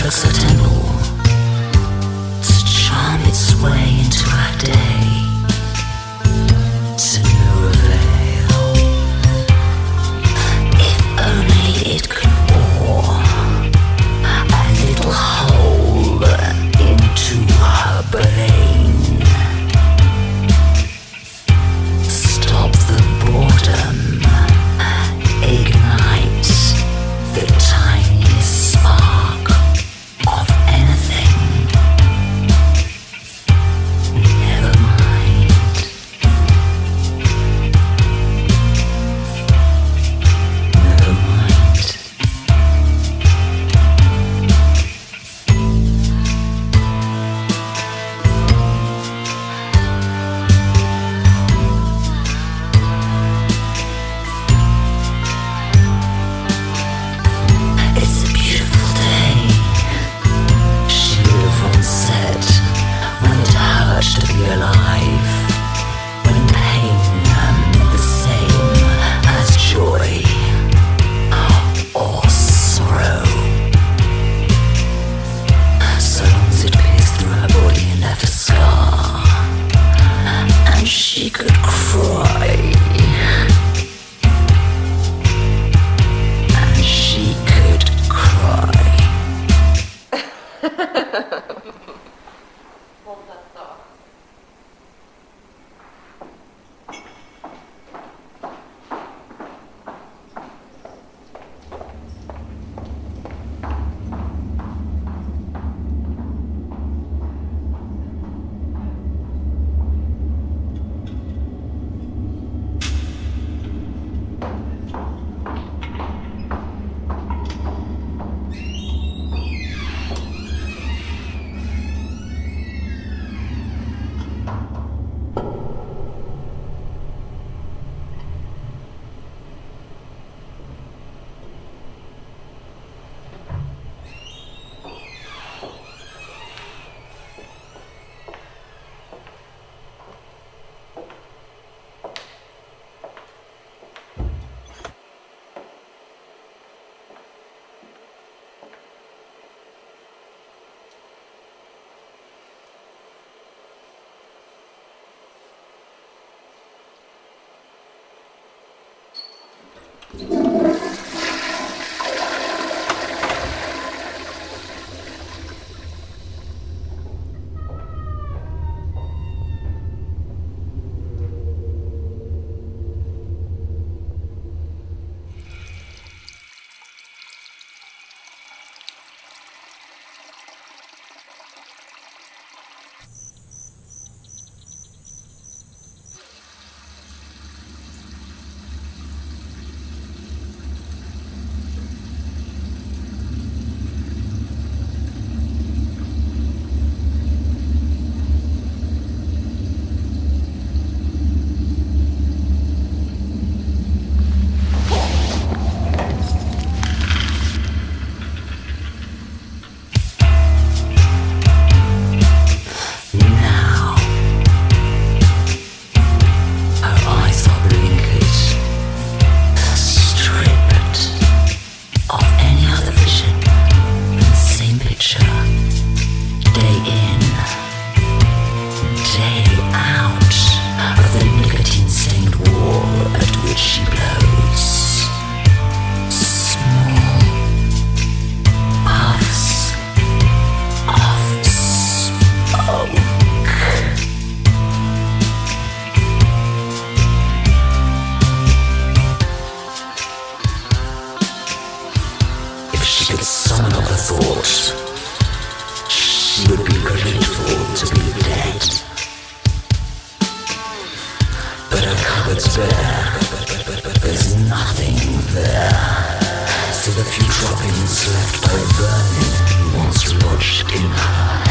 temple to charm its way into our day, to no avail. If only it could bore a little hole into her brain, stop the boredom, ignite the tiniest spark of anything. Never mind. Never mind. It's a beautiful day, she would have once said, when it hurt to be alive, when pain meant the same as joy or sorrow. So long as it pierced through her body and left a scar, and she could cry. And she could cry. Hold that thought. Summon up a thought, she would be grateful to be dead. But her cupboard's bare, there's nothing there. So the few droppings left by burning once lodged in her